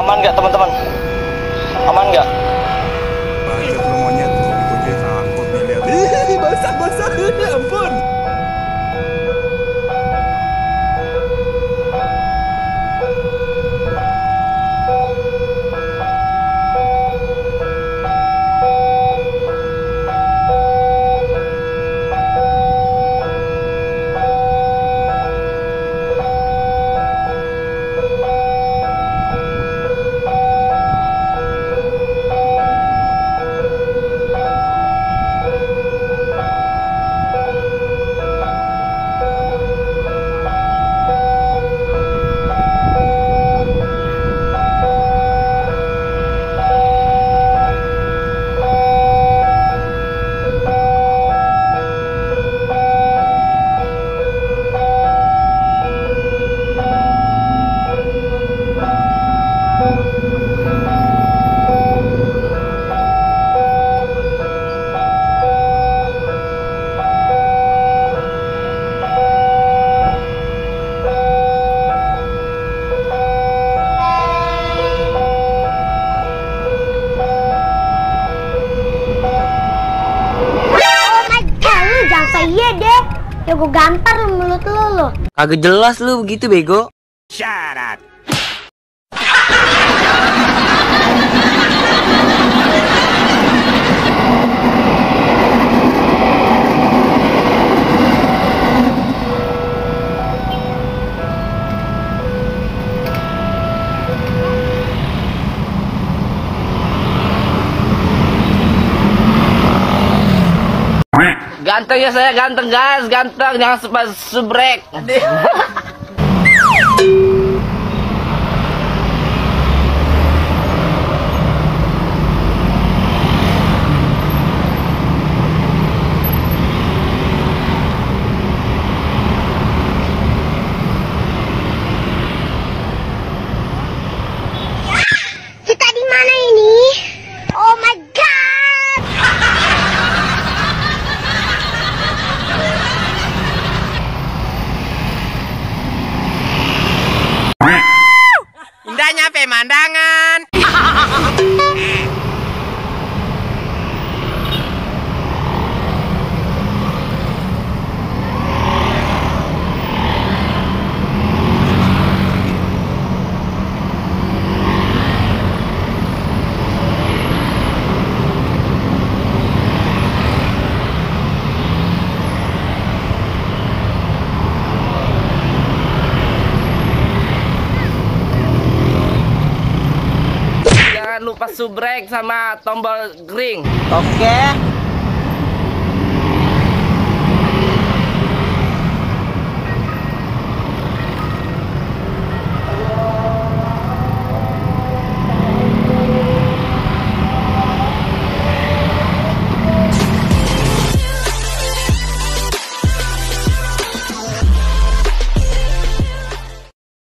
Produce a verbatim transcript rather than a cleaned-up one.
Aman nggak teman-teman? Aman nggak? Banyak lo monyet, dikunci takut nih lihat. Ih, basah basah, ampun. Iya deh, ya gue gampar lu mulut lu lu. Kagak jelas lu begitu bego. Syarat. Ganteng ya saya, ganteng guys, ganteng, jangan sempat subrek. Kita di mana ini? Oh my god. Indahnya pemandangan. Jangan lupa subrek sama tombol ring. Oke.